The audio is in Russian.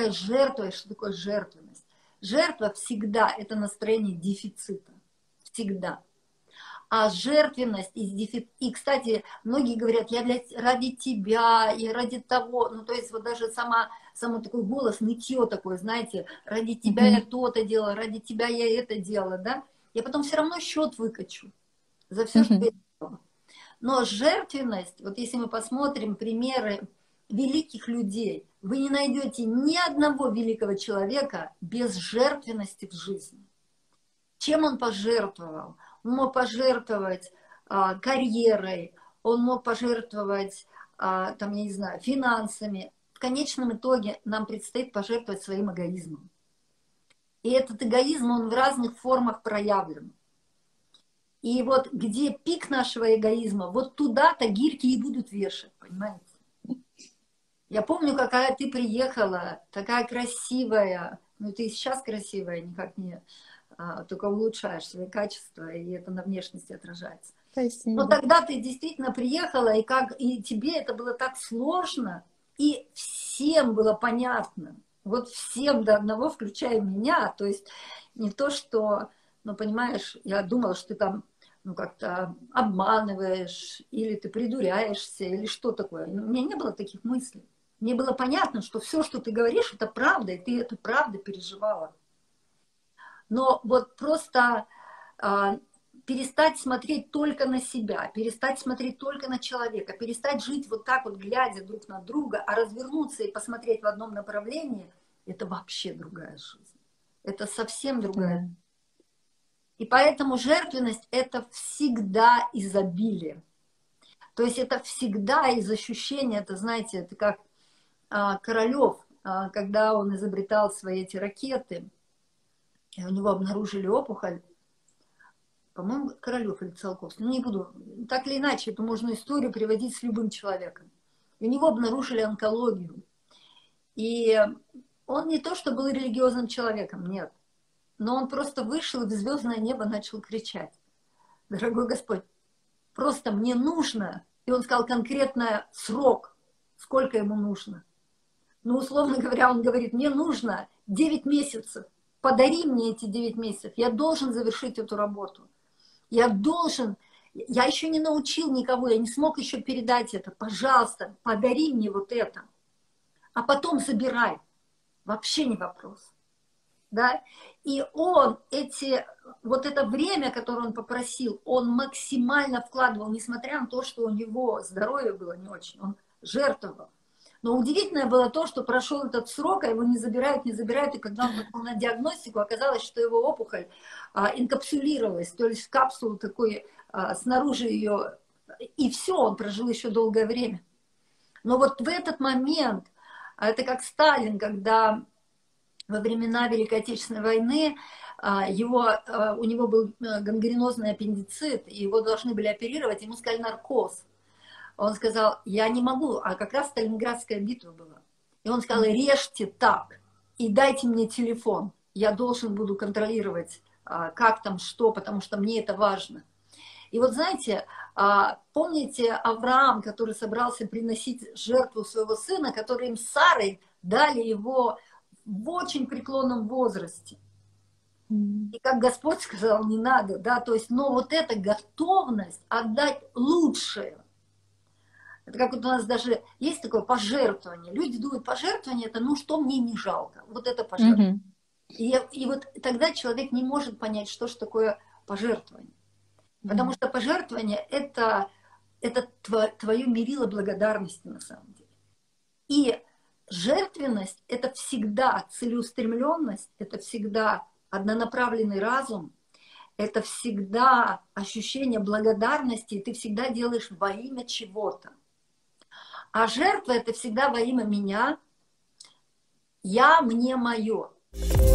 такая жертва, и что такое жертвенность. Жертва всегда это настроение дефицита. Всегда. А жертвенность и, кстати, многие говорят, ради тебя, и ради того, ну, то есть вот даже самый такой голос, нытье такое, знаете, ради тебя я то-то делала, ради тебя я это делала, да, я потом все равно счет выкачу за все, что я делала. Но жертвенность, вот если мы посмотрим примеры великих людей, вы не найдете ни одного великого человека без жертвенности в жизни. Чем он пожертвовал? Он мог пожертвовать карьерой, он мог пожертвовать, там, я не знаю, финансами. В конечном итоге нам предстоит пожертвовать своим эгоизмом. И этот эгоизм, он в разных формах проявлен. И вот где пик нашего эгоизма, вот туда-то гирьки и будут вешать, понимаете? Я помню, какая ты приехала, такая красивая, ну ты и сейчас красивая, никак не... только улучшаешь свои качества, и это на внешности отражается. Спасибо. Но тогда ты действительно приехала, и тебе это было так сложно, и всем было понятно, вот всем до одного, включая меня, то есть не то, что, ну, понимаешь, я думала, что ты там, ну, как-то обманываешь, или ты придуряешься, или что такое. У меня не было таких мыслей. Мне было понятно, что все, что ты говоришь, это правда, и ты это правда переживала. Но вот просто перестать смотреть только на себя, перестать смотреть только на человека, перестать жить вот так вот, глядя друг на друга, а развернуться и посмотреть в одном направлении, это вообще другая жизнь. Это совсем другая. Да. И поэтому жертвенность – это всегда изобилие. То есть это всегда из ощущения, это, знаете, это как Королёв, когда он изобретал свои эти ракеты, и у него обнаружили опухоль, по-моему, Королёв или Циолковский, ну не буду, так или иначе, эту можно историю приводить с любым человеком. И у него обнаружили онкологию. И он не то, что был религиозным человеком, нет, но он просто вышел и в звездное небо начал кричать: дорогой Господь, просто мне нужно, и он сказал конкретно срок, сколько ему нужно. Ну, условно говоря, он говорит, мне нужно 9 месяцев, подари мне эти 9 месяцев, я должен завершить эту работу. Я еще не научил никого, я не смог еще передать это, пожалуйста, подари мне вот это, а потом забирай, вообще не вопрос. Да? И он вот это время, которое он попросил, он максимально вкладывал, несмотря на то, что у него здоровье было не очень, он жертвовал. Но удивительное было то, что прошел этот срок, а его не забирают, и когда он пошел на диагностику, оказалось, что его опухоль инкапсулировалась, то есть капсулу такой, снаружи ее, и все, он прожил еще долгое время. Но вот в этот момент, это как Сталин, когда во времена Великой Отечественной войны у него был гангренозный аппендицит, и его должны были оперировать, ему сказали наркоз. Он сказал, я не могу, а как раз Сталинградская битва была. И он сказал, режьте так, и дайте мне телефон, я должен буду контролировать, как там, что, потому что мне это важно. И вот знаете, помните Авраам, который собрался приносить жертву своего сына, который им с Сарой дали его в очень преклонном возрасте. И как Господь сказал, не надо, да, то есть, но вот эта готовность отдать лучшее. Это как вот у нас даже есть такое пожертвование. Люди думают, пожертвование это, ну что мне не жалко. Вот это пожертвование. И вот тогда человек не может понять, что же такое пожертвование. Потому что пожертвование это твое мерило благодарности на самом деле. И жертвенность это всегда целеустремленность, это всегда однонаправленный разум, это всегда ощущение благодарности, и ты всегда делаешь во имя чего-то. А жертва это всегда во имя меня, я, мне, мое.